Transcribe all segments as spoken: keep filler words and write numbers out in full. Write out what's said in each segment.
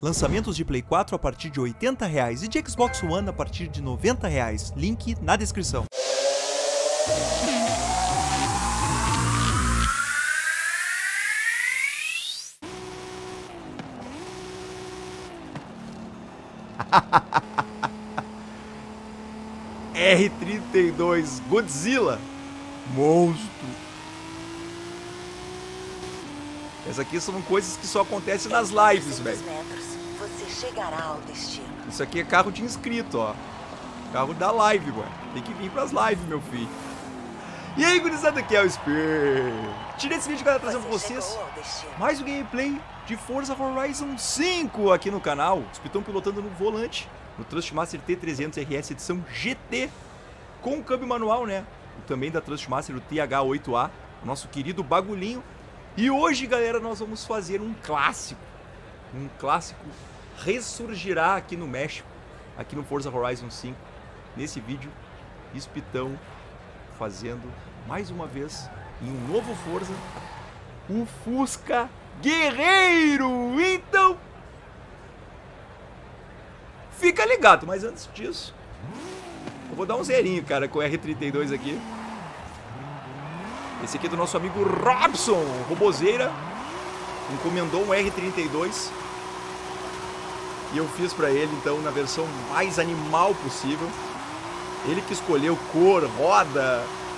Lançamentos de Play quatro a partir de oitenta reais e de Xbox One a partir de noventa reais. Link na descrição. R trinta e dois Godzilla monstro. Essas aqui são coisas que só acontecem nas lives, velho. Você chegará ao destino. Isso aqui é carro de inscrito, ó. Carro da live, mano. Tem que vir pras lives, meu filho. E aí, gurizada, aqui é o Spear. Tirei esse vídeo, galera, trazendo pra vocês mais um gameplay de Forza Horizon cinco aqui no canal. Os pitão pilotando no volante, no Thrustmaster T trezentos R S edição G T, com o câmbio manual, né? E também da Thrustmaster, o T H oito A, o nosso querido bagulhinho. E hoje, galera, nós vamos fazer um clássico. Um clássico ressurgirá aqui no México, aqui no Forza Horizon cinco. Nesse vídeo, Spitão fazendo mais uma vez em um novo Forza o Fusca Guerreiro. Então, fica ligado. Mas antes disso, eu vou dar um zerinho, cara, com o R trinta e dois aqui. Esse aqui é do nosso amigo Robson Robozeira. Encomendou um R trinta e dois e eu fiz pra ele, então, na versão mais animal possível. Ele que escolheu cor, roda,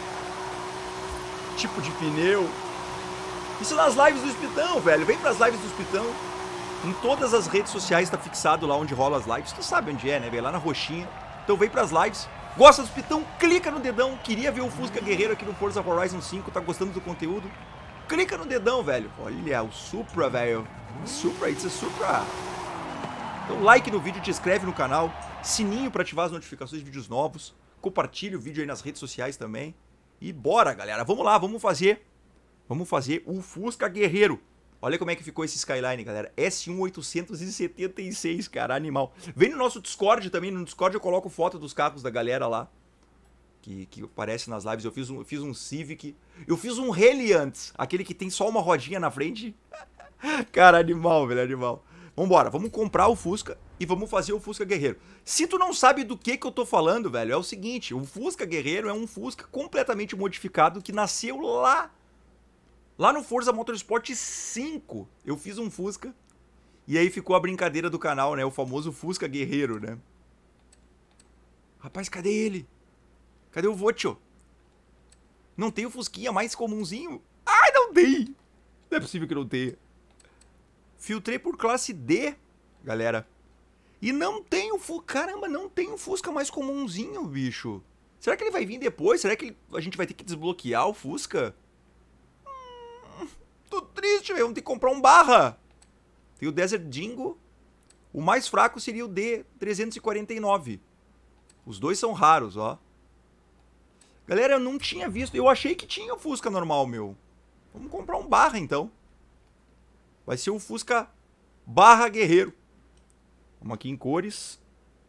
tipo de pneu. Isso nas lives do Spitão, velho. Vem pras lives do Spitão. Em todas as redes sociais tá fixado lá onde rola as lives. Tu sabe onde é, né, velho? Lá na roxinha. Então vem pras lives. Gosta do Spitão? Clica no dedão. Queria ver o Fusca Guerreiro aqui no Forza Horizon cinco. Tá gostando do conteúdo? Clica no dedão, velho. Olha, o Supra, velho. Supra, it's a Supra. Então, like no vídeo, te inscreve no canal. Sininho pra ativar as notificações de vídeos novos. Compartilha o vídeo aí nas redes sociais também. E bora, galera. Vamos lá, vamos fazer. Vamos fazer o Fusca Guerreiro. Olha como é que ficou esse Skyline, galera. S um oitocentos e setenta e seis, cara, animal. Vem no nosso Discord também. No Discord eu coloco foto dos carros da galera lá. Que, que aparece nas lives. Eu fiz um, eu fiz um Civic. Eu fiz um Reliant, aquele que tem só uma rodinha na frente. Cara, animal, velho, animal. Vambora, vamos comprar o Fusca e vamos fazer o Fusca Guerreiro. Se tu não sabe do que que eu tô falando, velho, é o seguinte. O Fusca Guerreiro é um Fusca completamente modificado que nasceu lá. Lá no Forza Motorsport cinco. Eu fiz um Fusca. E aí ficou a brincadeira do canal, né? O famoso Fusca Guerreiro, né? Rapaz, cadê ele? Cadê o Vocho? Não tem o Fusquinha mais comunzinho? Ai, não tem! Não é possível que não tenha. Filtrei por classe D, galera. E não tem o Fusca. Caramba, não tem o Fusca mais comunzinho, bicho. Será que ele vai vir depois? Será que ele... a gente vai ter que desbloquear o Fusca? Hum, tô triste, velho. Vamos ter que comprar um barra. Tem o Desert Dingo. O mais fraco seria o D trezentos e quarenta e nove. Os dois são raros, ó. Galera, eu não tinha visto. Eu achei que tinha o Fusca normal, meu. Vamos comprar um barra, então. Vai ser o Fusca barra Guerreiro. Vamos aqui em cores.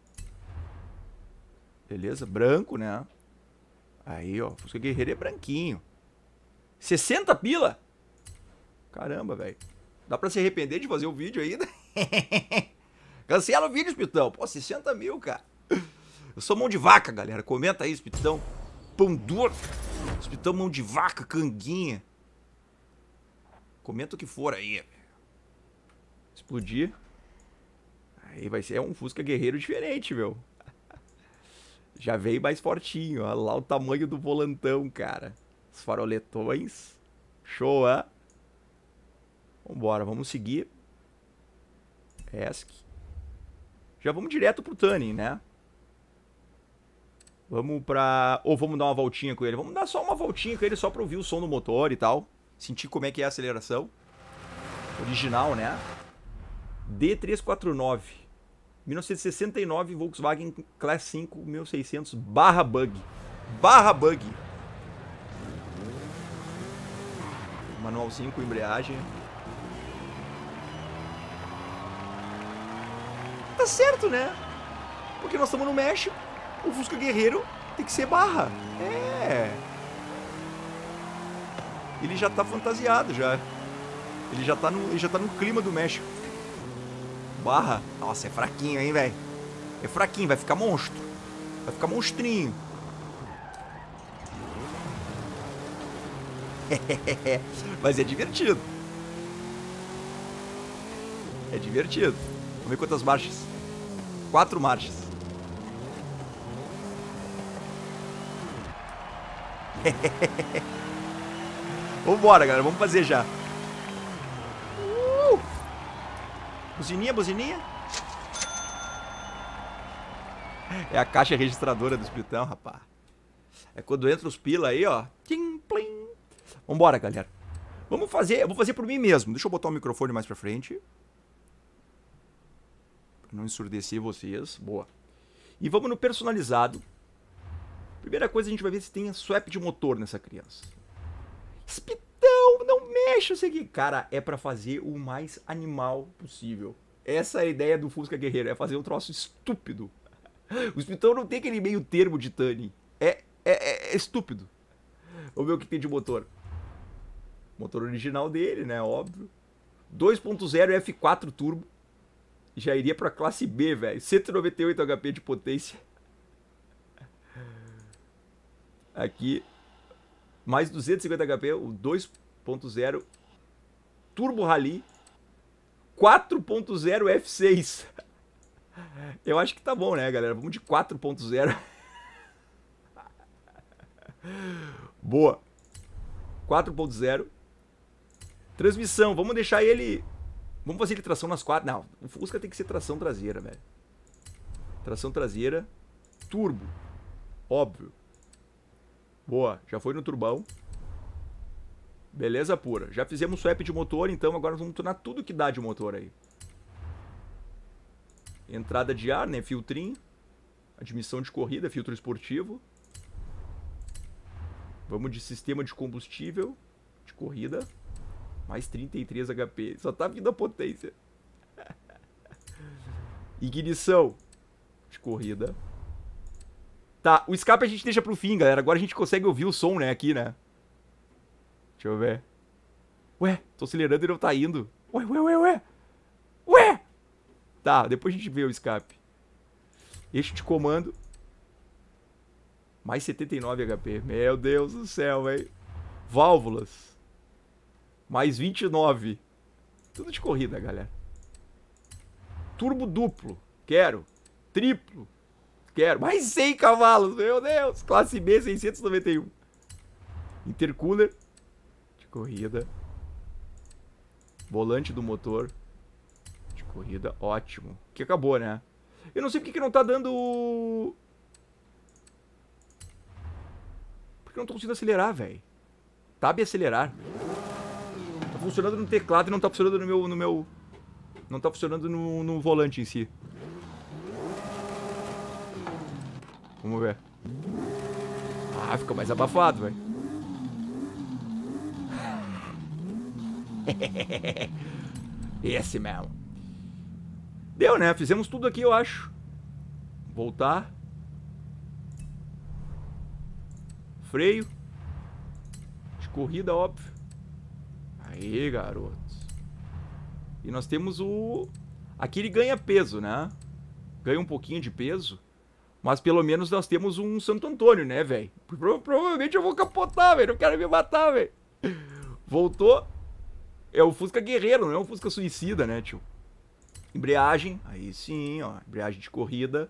Beleza, branco, né? Aí, ó, Fusca Guerreiro é branquinho. sessenta pila? Caramba, velho. Dá pra se arrepender de fazer o vídeo ainda? Cancela o vídeo, Spitão. Pô, sessenta mil, cara. Eu sou mão de vaca, galera. Comenta aí, Spitão. Pão duro. Spitão mão de vaca, canguinha. Comenta o que for aí. Explodir. Aí vai ser é um Fusca Guerreiro diferente, meu. Já veio mais fortinho. Olha lá o tamanho do volantão, cara. Os faroletões. Show, hein? Vambora, vamos seguir. Esc. Já vamos direto pro Tuning, né? Vamos pra... Ou vamos dar uma voltinha com ele. Vamos dar só uma voltinha com ele, só pra ouvir o som do motor e tal. Sentir como é que é a aceleração. Original, né? D trezentos e quarenta e nove. mil novecentos e sessenta e nove, Volkswagen Class cinco mil e seiscentos barra bug. Barra bug. Manualzinho com embreagem. Tá certo, né? Porque nós estamos no México. O Fusca Guerreiro tem que ser barra. É. Ele já tá fantasiado, já. Ele já tá no, ele já tá no clima do México. Barra. Nossa, é fraquinho, hein, velho. É fraquinho, vai ficar monstro. Vai ficar monstrinho. Mas é divertido. É divertido. Vamos ver quantas marchas. Quatro marchas. Vambora, galera. Vamos fazer já. Uh! Buzininha, buzininha. É a caixa registradora do Splitão, rapaz. É quando entra os pila aí, ó. Tim, plim. Vambora, galera. Vamos fazer, eu vou fazer por mim mesmo. Deixa eu botar o microfone mais pra frente. Pra não ensurdecer vocês. Boa. E vamos no personalizado. Primeira coisa, a gente vai ver se tem swap de motor nessa criança. Splitão, não mexa isso aqui. Cara, é pra fazer o mais animal possível. Essa é a ideia do Fusca Guerreiro. É fazer um troço estúpido. O Splitão não tem aquele meio termo de Tani. É, é, é estúpido. Vamos ver o que tem de motor. Motor original dele, né? Óbvio. dois ponto zero F quatro turbo. Já iria pra classe B, velho. cento e noventa e oito H P de potência. Aqui. Mais duzentos e cinquenta H P. O dois ponto zero. Turbo Rally. quatro ponto zero F seis. Eu acho que tá bom, né, galera? Vamos de quatro ponto zero. Boa. quatro ponto zero. Transmissão, vamos deixar ele... Vamos fazer ele tração nas quatro. Não, o Fusca tem que ser tração traseira, velho. Tração traseira. Turbo. Óbvio. Boa, já foi no turbão. Beleza pura. Já fizemos swap de motor, então agora nós vamos tornar tudo que dá de motor aí. Entrada de ar, né? Filtrinho. Admissão de corrida, filtro esportivo. Vamos de sistema de combustível de corrida. Mais trinta e três H P. Só tá vindo a potência. Ignição de corrida. Tá, o escape a gente deixa pro fim, galera. Agora a gente consegue ouvir o som, né? Aqui, né? Deixa eu ver. Ué, tô acelerando e não tá indo. Ué, ué, ué, ué. Ué! Tá, depois a gente vê o escape. Eixo de comando. Mais setenta e nove H P. Meu Deus do céu, velho. Válvulas. Mais vinte e nove. Tudo de corrida, galera. Turbo duplo. Quero. Triplo. Quero. Mais cem cavalos. Meu Deus. Classe B, seiscentos e noventa e um. Intercooler. De corrida. Volante do motor. De corrida. Ótimo. Que acabou, né? Eu não sei porque que não tá dando... Porque eu não tô conseguindo acelerar, velho. Tab acelerar. Tá funcionando no teclado e não tá funcionando no meu... No meu... Não tá funcionando no, no volante em si. Vamos ver. Ah, fica mais abafado, velho. Esse mesmo. Deu, né? Fizemos tudo aqui, eu acho. Voltar. Freio. De corrida, óbvio. Aí, garotos. E nós temos o... Aqui ele ganha peso, né? Ganha um pouquinho de peso. Mas pelo menos nós temos um Santo Antônio, né, velho? Pro provavelmente eu vou capotar, velho. Não quero me matar, velho. Voltou. É o Fusca Guerreiro, não é o Fusca Suicida, né, tio? Embreagem. Aí sim, ó. Embreagem de corrida.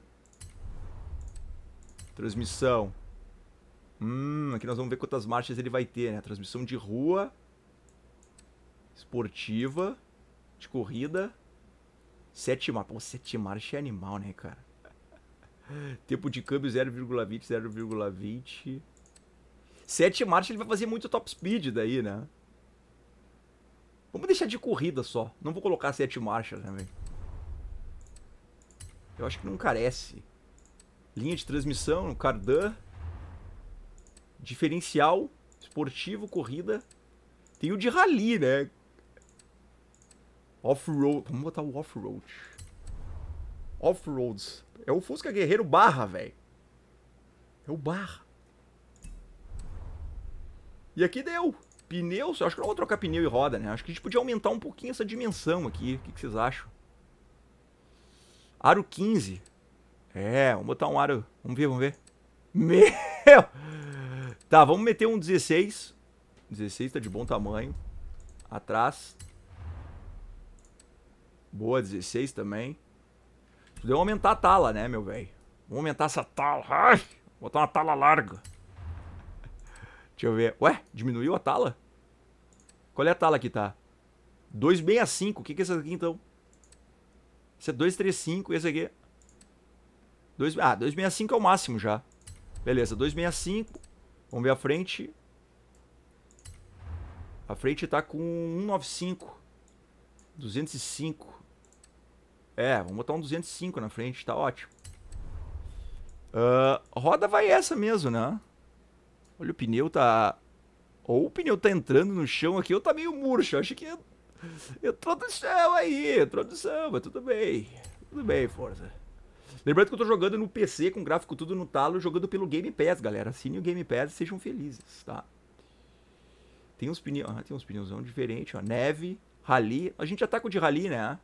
Transmissão. Hum, aqui nós vamos ver quantas marchas ele vai ter, né? Transmissão de rua. Esportiva. De corrida. Sete marchas. Pô, sete marchas é animal, né, cara? Tempo de câmbio zero vírgula vinte, zero vírgula vinte. Sete marchas ele vai fazer muito top speed daí, né? Vamos deixar de corrida só. Não vou colocar sete marchas, né, velho? Eu acho que não carece. Linha de transmissão, cardan. Diferencial. Esportivo, corrida. Tem o de rally, né? Off-road. Vamos botar o off-road. Off-roads. É o Fusca Guerreiro barra, velho. É o barra. E aqui deu. Pneus. Eu acho que não vou trocar pneu e roda, né? Acho que a gente podia aumentar um pouquinho essa dimensão aqui. O que, que vocês acham? Aro quinze. É, vamos botar um aro. Vamos ver, vamos ver. Meu! Tá, vamos meter um dezesseis. dezesseis tá de bom tamanho. Atrás. Boa, dezesseis também. Podemos aumentar a tala, né, meu velho? Vamos aumentar essa tala. Ai, botar uma tala larga. Deixa eu ver. Ué, diminuiu a tala? Qual é a tala que tá? duzentos e sessenta e cinco. O que que é essa aqui, então? Esse é duzentos e trinta e cinco. E esse aqui? dois... Ah, duzentos e sessenta e cinco é o máximo já. Beleza, duzentos e sessenta e cinco. Vamos ver a frente. A frente tá com cento e noventa e cinco. duzentos e cinco. É, vamos botar um duzentos e cinco na frente, tá ótimo. Uh, roda vai essa mesmo, né? Olha, o pneu tá... Ou o pneu tá entrando no chão aqui, ou tá meio murcho. Acho que entrou do chão aí, entrou do chão, mas tudo bem. Tudo bem, força. Lembrando que eu tô jogando no P C, com gráfico tudo no talo, jogando pelo Game Pass, galera. Assinem o Game Pass e sejam felizes, tá? Tem uns pneus... Ah, tem uns pneuzão diferentes, ó. Neve, rally. A gente já tá com o de rally, né?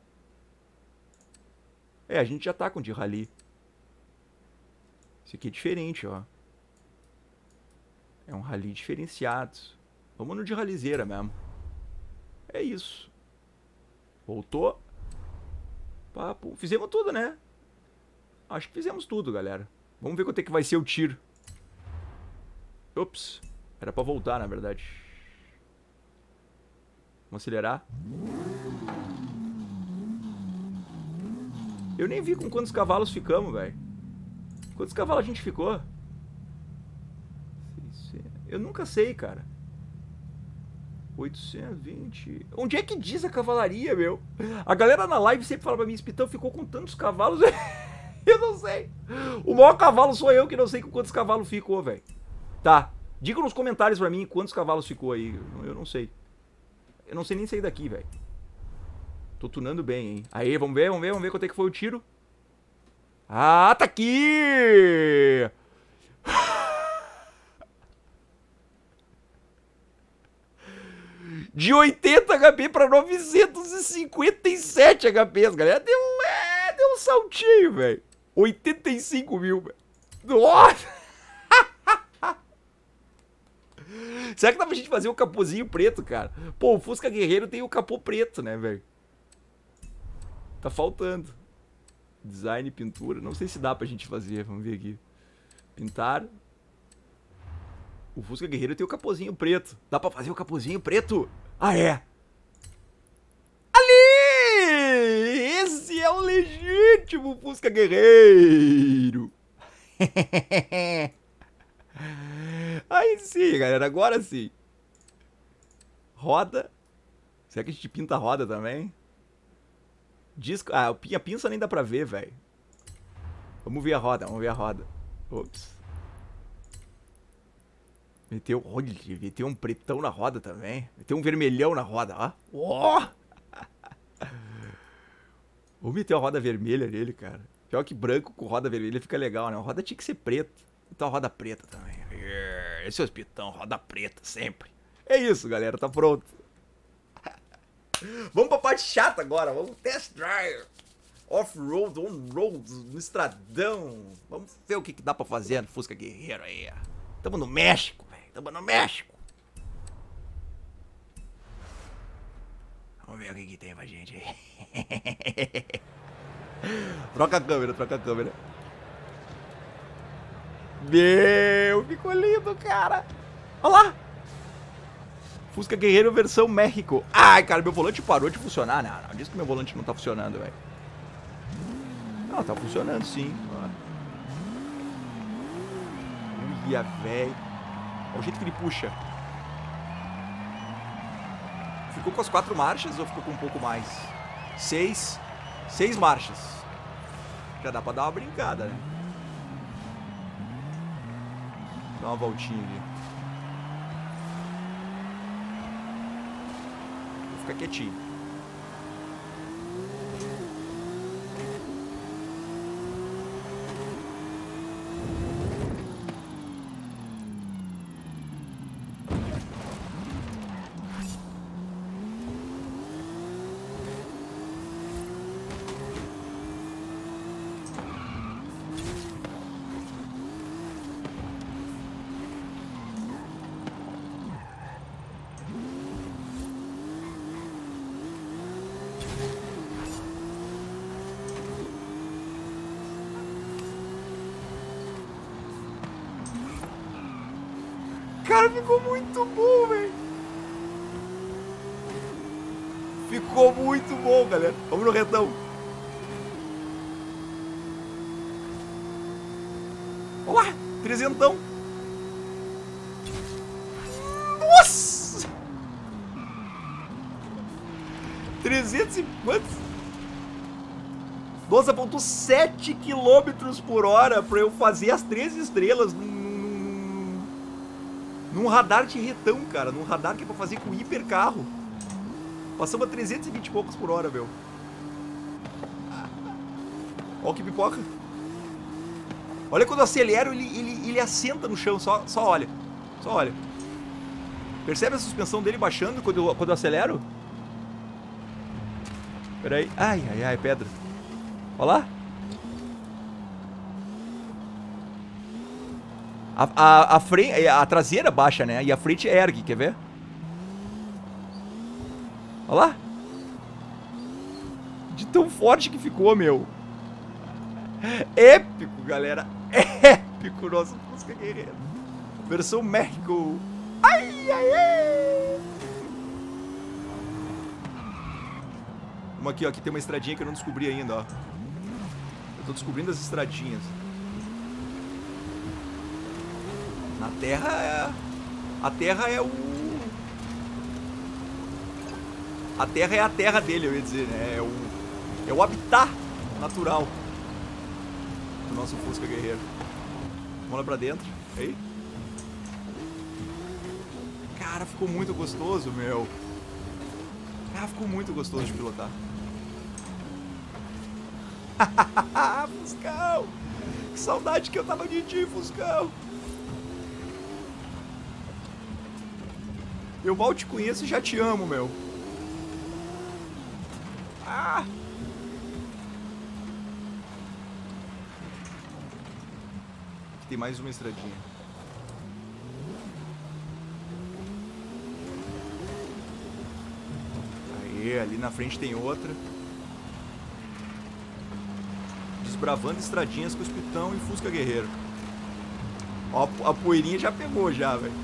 É, a gente já tá com o de rally. Esse aqui é diferente, ó. É um rally diferenciado. Vamos no de ralizeira mesmo. É isso. Voltou. Papo. Fizemos tudo, né? Acho que fizemos tudo, galera. Vamos ver quanto é que vai ser o tiro. Ops. Era pra voltar, na verdade. Vamos acelerar. Eu nem vi com quantos cavalos ficamos, velho. Quantos cavalos a gente ficou? Eu nunca sei, cara. oitocentos e vinte. Onde é que diz a cavalaria, meu? A galera na live sempre fala pra mim, Spitão ficou com tantos cavalos. Eu não sei. O maior cavalo sou eu que não sei com quantos cavalos ficou, velho. Tá. Diga nos comentários pra mim quantos cavalos ficou aí. Eu não sei. Eu não sei nem sair daqui, velho. Tô tunando bem, hein. Aí, vamos ver, vamos ver, vamos ver quanto é que foi o tiro. Ah, tá aqui! De oitenta H P pra novecentos e cinquenta e sete H Ps, galera. Deu, é, deu um saltinho, velho. oitenta e cinco mil, velho. Nossa! Será que dá pra gente fazer o capuzinho preto, cara? Pô, o Fusca Guerreiro tem o capô preto, né, velho? Tá faltando. Design, pintura. Não sei se dá pra gente fazer. Vamos ver aqui. Pintar. O Fusca Guerreiro tem o capozinho preto. Dá pra fazer o capozinho preto? Ah, é? Ali! Esse é o legítimo Fusca Guerreiro. Aí sim, galera. Agora sim. Roda. Será que a gente pinta a roda também? Disco... Ah, a pinça nem dá pra ver, velho. Vamos ver a roda, vamos ver a roda. Ops. Meteu, olha, meteu um pretão na roda também. Meteu um vermelhão na roda, ó. Oh! Vou meter a roda vermelha nele, cara. Pior que branco com roda vermelha fica legal, né? A roda tinha que ser preta. Então a roda preta também. Esse é o Spitão, roda preta, sempre. É isso, galera, tá pronto. Vamos pra parte chata agora. Vamos test drive. Off-road, on-road, no estradão. Vamos ver o que, que dá pra fazer no Fusca Guerreiro aí. Tamo no México, velho. Tamo no México. Vamos ver o que, que tem pra gente aí. Troca a câmera, troca a câmera. Meu, ficou lindo, cara. Olha lá. Fusca Guerreiro versão México. Ai, cara, meu volante parou de funcionar. Não, não, diz que meu volante não tá funcionando, velho. Não, tá funcionando sim. Uia, velho. Olha o jeito que ele puxa. Ficou com as quatro marchas ou ficou com um pouco mais? Seis. Seis marchas. Já dá pra dar uma brincada, né? Dá uma voltinha ali. Fica quietinho. Cara, ficou muito bom, velho. Ficou muito bom, galera. Vamos no retão. Olá, trezentão. Nossa! trezentos e quantos? doze vírgula sete quilômetros por hora pra eu fazer as três estrelas num, num, num radar de retão, cara. Num radar que é pra fazer com hipercarro. Passamos a trezentos e vinte e poucos por hora, meu. Olha que pipoca. Olha quando eu acelero, ele, ele, ele assenta no chão. Só, só olha. Só olha. Percebe a suspensão dele baixando quando eu, quando eu acelero? Pera aí. Ai, ai, ai, pedra. Olha lá. A, a, a, frente, a traseira baixa, né? E a frente ergue, quer ver? Olha lá. De tão forte que ficou, meu. Épico, galera. Épico nosso Fusca Guerreiro. Versão México. Ai, ai, ai. Vamos aqui, ó. Aqui tem uma estradinha que eu não descobri ainda, ó. Eu tô descobrindo as estradinhas. Na terra é... A terra é o... A terra é a terra dele, eu ia dizer, né? É o, é o habitat natural do nosso Fusca Guerreiro. Vamos lá pra dentro. Aí. Cara, ficou muito gostoso, meu. Cara, ficou muito gostoso de pilotar. Fuscão! Que saudade que eu tava de ti, Fuscão! Eu mal te conheço e já te amo, meu. Ah! Aqui tem mais uma estradinha. Aí, ali na frente tem outra. Desbravando estradinhas com os Pitão e Fusca Guerreiro. Ó, a poeirinha já pegou já, velho.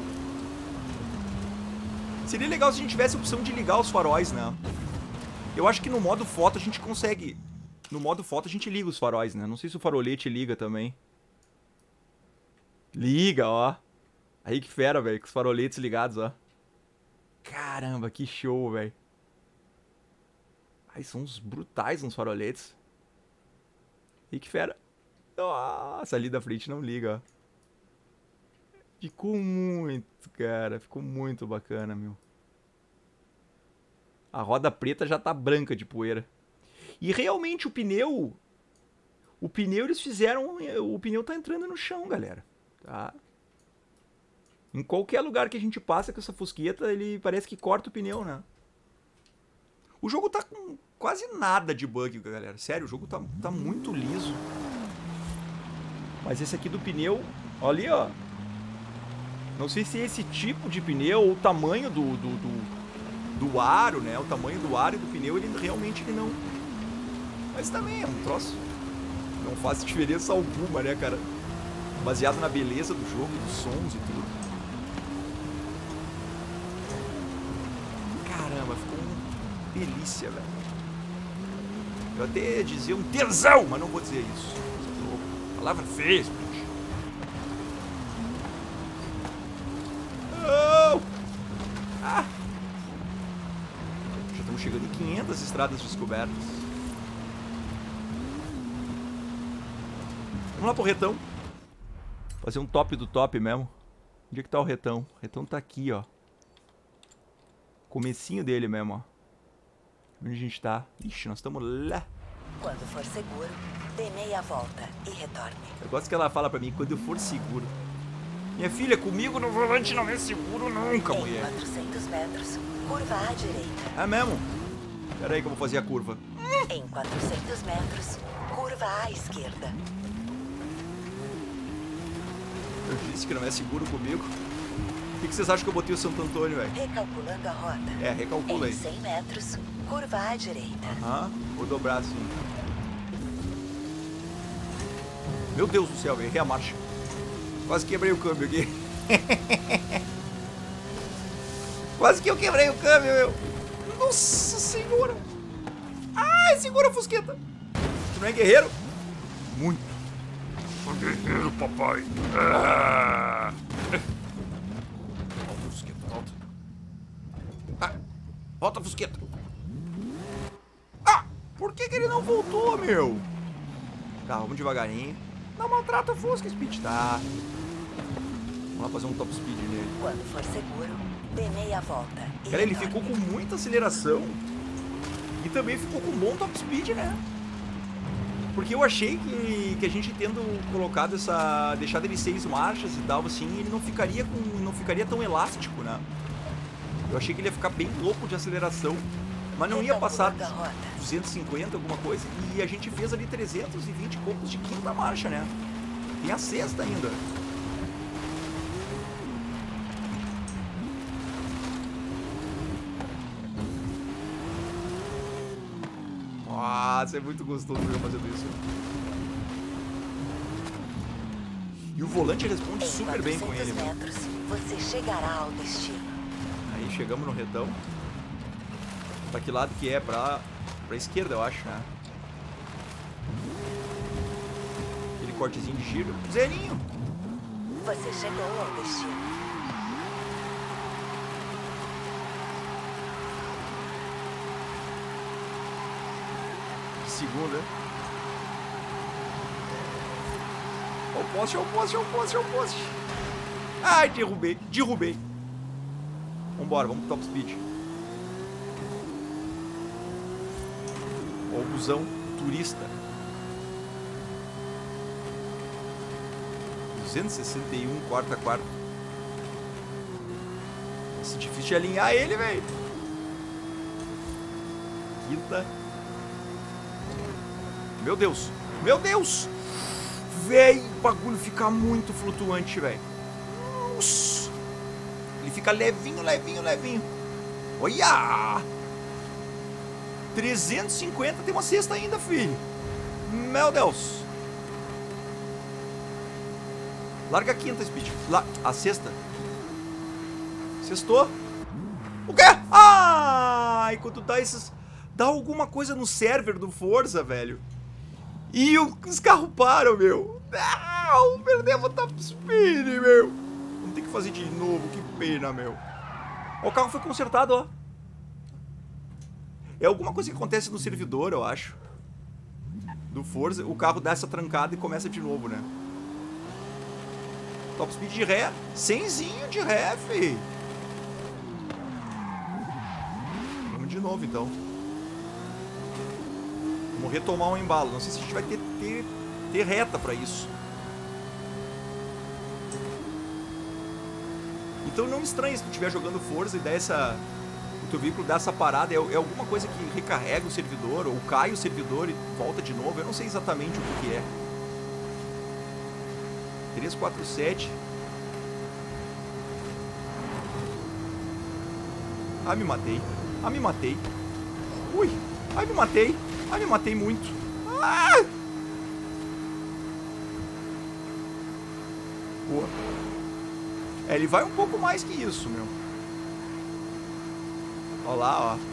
Seria legal se a gente tivesse a opção de ligar os faróis, né? Eu acho que no modo foto a gente consegue... No modo foto a gente liga os faróis, né? Não sei se o farolete liga também. Liga, ó. Aí que fera, velho. Com os faroletes ligados, ó. Caramba, que show, velho. Ai, são uns brutais uns faroletes. Aí que fera. Nossa, ali da frente não liga, ó. Ficou muito, cara. Ficou muito bacana, meu. A roda preta já tá branca de poeira. E realmente o pneu... O pneu eles fizeram... O pneu tá entrando no chão, galera. Tá? Em qualquer lugar que a gente passa com essa fusqueta, ele parece que corta o pneu, né? O jogo tá com quase nada de bug, galera. Sério, o jogo tá, tá muito liso. Mas esse aqui do pneu... Olha ali, ó. Não sei se é esse tipo de pneu ou o tamanho do... do, do do aro, né? O tamanho do aro e do pneu, ele realmente ele não... Mas também é um troço. Não faz diferença alguma, né, cara? Baseado na beleza do jogo, dos sons e tudo. Caramba, ficou uma delícia, velho. Eu até ia dizer um tesão, mas não vou dizer isso. Palavra feia, Split. Oh! Ah! Estamos chegando em quinhentas estradas descobertas. Vamos lá pro retão. Fazer um top do top mesmo. Onde é que tá o retão? O retão tá aqui, ó. Comecinho dele mesmo, ó. Onde a gente tá? Ixi, nós estamos lá. Quando for seguro, dê meia volta e retorne. Eu gosto que ela fala pra mim, quando eu for seguro. Minha filha, comigo no volante não é seguro nunca, em mulher. quatrocentos metros, curva à direita. É mesmo? Pera aí que eu vou fazer a curva. Em quatrocentos metros, curva à esquerda. Eu disse que não é seguro comigo. O que, que vocês acham que eu botei o Santo Antônio, velho? Recalculando a rota. É, recalcula aí. Em cem metros, curva à direita. Aham, vou dobrar assim. Meu Deus do céu, errei a marcha. Quase quebrei o câmbio aqui. Quase que eu quebrei o câmbio, meu. Nossa senhora. Ai, segura a fusqueta. Tu não é guerreiro? Muito. Sou guerreiro, papai. Ah. Volta a fusqueta, volta. Ah, volta a fusqueta. Ah, por que que ele não voltou, meu? Tá, vamos devagarinho. Não maltrata a fusca, Speed, tá? Vamos lá fazer um top speed nele. Quando for seguro, dê meia volta. e Cara, ele retorne. ficou com muita aceleração. E também ficou com um bom top speed, né? Porque eu achei que, que a gente tendo colocado essa... deixado ele seis marchas e tal, assim, ele não ficaria com... não ficaria tão elástico, né? Eu achei que ele ia ficar bem louco de aceleração. Mas não ia passar duzentos e cinquenta, alguma coisa. E a gente fez ali trezentos e vinte e poucos de quinta marcha, né? Tem a sexta ainda. Nossa, é muito gostoso eu fazendo isso. E o volante responde Em super bem com ele. quatrocentos metros, você chegará ao destino. Aí chegamos no retão. Pra que lado que é? Pra, pra esquerda, eu acho, né? Aquele cortezinho de giro. Zerinho! Você chegou ao destino. Segunda. Olha o poste, olha o poste, olha o poste, olha o poste. Ai, derrubei, derrubei. Vambora, vamos pro top speed. Olha o busão turista. duzentos e sessenta e um, quarta a quarta. Nossa, difícil de alinhar ele, velho. Quinta. Meu Deus, meu Deus. Véi, o bagulho fica muito flutuante, velho. Nossa. Ele fica levinho, levinho, levinho. Olha! trezentos e cinquenta, tem uma cesta ainda, filho. Meu Deus. Larga a quinta, Speed. La... A sexta. Sextou. O quê? Ah! Enquanto dá esses... Dá alguma coisa no server do Forza, velho. E os carros param, meu. Não, perdemos o top speed, meu. Vamos ter que fazer de novo, que pena, meu. Ó, o carro foi consertado, ó. É alguma coisa que acontece no servidor, eu acho. Do Forza, o carro dá essa trancada e começa de novo, né? Top speed de ré. Cenzinho de ré, fi. Vamos de novo, então. Vamos retomar um embalo. Não sei se a gente vai ter, ter, ter reta pra isso. Então não me estranhe se tu estiver jogando Forza e der essa... o teu veículo dá essa parada. É, é alguma coisa que recarrega o servidor ou cai o servidor e volta de novo. Eu não sei exatamente o que, que é. três quatro sete. Ah, me matei. Ah, me matei. Ui. Ai, me matei. Ai, me matei muito. Ah! Boa. É, ele vai um pouco mais que isso, meu. Olha lá, ó.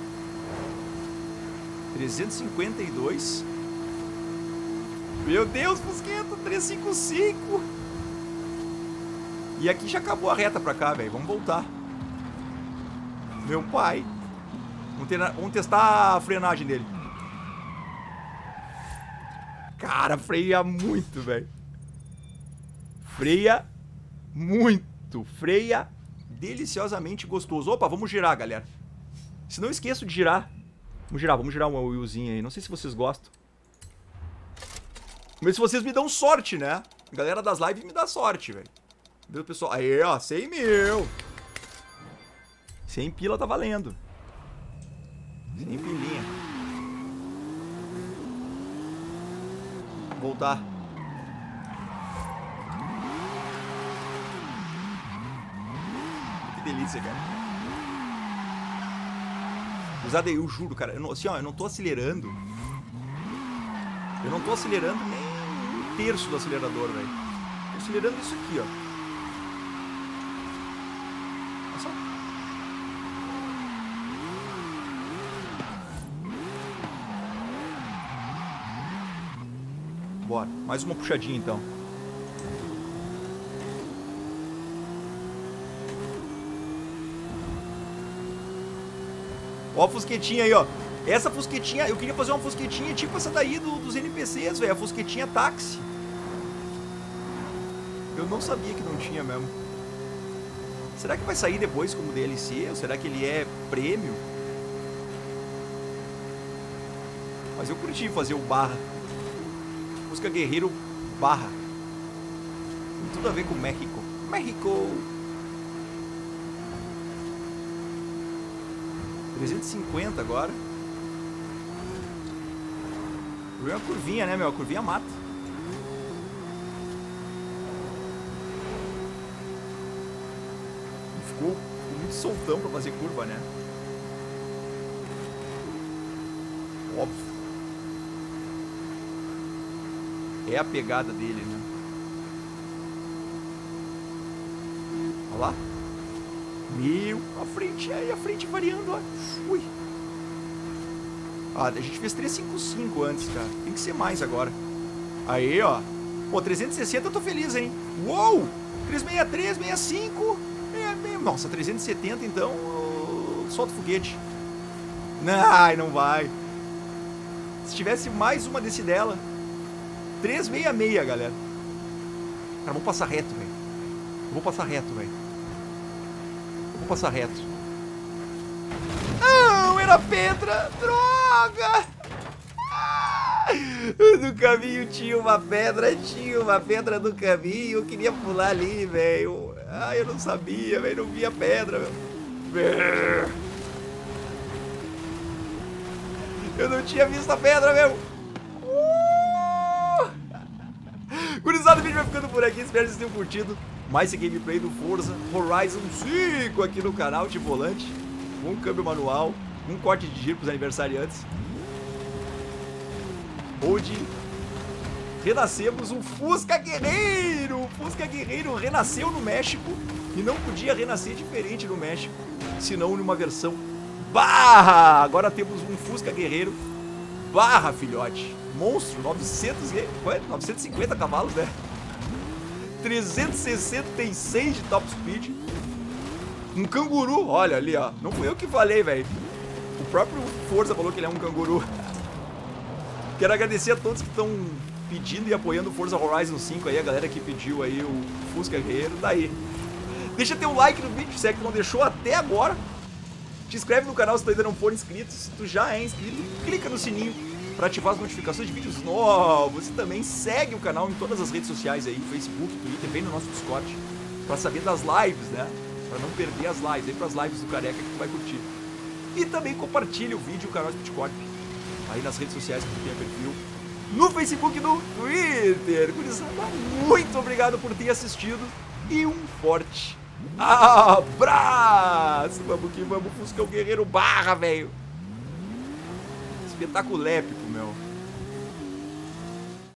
trezentos e cinquenta e dois. Meu Deus, Fusqueta, trezentos e cinquenta e cinco. E aqui já acabou a reta pra cá, velho. Vamos voltar. Meu pai. Vamos, ter, vamos testar a frenagem dele. Cara, freia muito, velho. Freia muito. Freia deliciosamente gostoso. Opa, vamos girar, galera. Se não esqueço de girar. Vamos girar, vamos girar um wheelzinho aí. Não sei se vocês gostam. Mas se vocês me dão sorte, né? A galera das lives me dá sorte, velho. Viu, pessoal? Aí, ó, cem mil. cem pila tá valendo. cem pilinha. Voltar. Que delícia, cara. Usada aí, eu juro, cara. Eu não, assim, ó, eu não tô acelerando. Eu não tô acelerando nem um terço do acelerador, velho. Tô acelerando isso aqui, ó. Olha só. Bora. Mais uma puxadinha, então. Ó a fusquetinha aí, ó. Essa fusquetinha, eu queria fazer uma fusquetinha tipo essa daí do, dos N P Cs, velho. A fusquetinha táxi. Eu não sabia que não tinha mesmo. Será que vai sair depois como D L C? Ou será que ele é prêmio? Mas eu curti fazer o barra. Fusca Guerreiro barra. Tem tudo a ver com México. México! trezentos e cinquenta agora. Viu a curvinha, né, meu? A curvinha mata. Ficou, ficou muito soltão pra fazer curva, né? Óbvio. É a pegada dele, né? Olha lá. Meu, a frente aí, a frente variando, ó. Ui. Ah, a gente fez trezentos e cinquenta e cinco antes, cara. Tem que ser mais agora. Aí, ó. Pô, trezentos e sessenta eu tô feliz, hein? Uou! trezentos e sessenta e três, sessenta e cinco. É, é, nossa, trezentos e setenta então. Solta o foguete. Ai, não vai. Se tivesse mais uma desse dela. trezentos e sessenta e seis, galera. Cara, vou passar reto, velho. Vou passar reto, velho. Vou passar reto. Não, era pedra. Droga. Ah, no caminho tinha uma pedra. Tinha uma pedra no caminho. Eu queria pular ali, velho. Ah, eu não sabia, velho. Não via pedra, velho. Eu não tinha visto a pedra, meu. Uh! Gurizada, o vídeo vai ficando por aqui. Espero que vocês tenham curtido mais esse gameplay do Forza Horizon cinco aqui no canal de volante. Um câmbio manual, um corte de giro para os aniversariantes. Onde renascemos um Fusca Guerreiro. O Fusca Guerreiro renasceu no México e não podia renascer diferente no México, senão numa versão barra. Agora temos um Fusca Guerreiro barra, filhote. Monstro, novecentos, novecentos e cinquenta cavalos, né? trezentos e sessenta e seis de top speed. Um canguru, olha ali, ó. Não fui eu que falei, velho. O próprio Forza falou que ele é um canguru. Quero agradecer a todos que estão pedindo e apoiando o Forza Horizon cinco aí, a galera que pediu aí o Fusca Guerreiro, daí. Deixa teu like no vídeo, se é que não deixou até agora. Te inscreve no canal se tu ainda não for inscrito. Se tu já é inscrito, clica no sininho para ativar as notificações de vídeos novos. E também segue o canal em todas as redes sociais aí, Facebook, Twitter, vem no nosso Discord, para saber das lives, né? Para não perder as lives, vem pras lives do Careca que tu vai curtir. E também compartilha o vídeo, o canal Speedcorp, aí nas redes sociais que tu tenha perfil, no Facebook e no Twitter. Gurizada, muito obrigado por ter assistido e um forte abraço. Vamos que vamos, Fusca Guerreiro barra, velho. Espetaculépico, meu.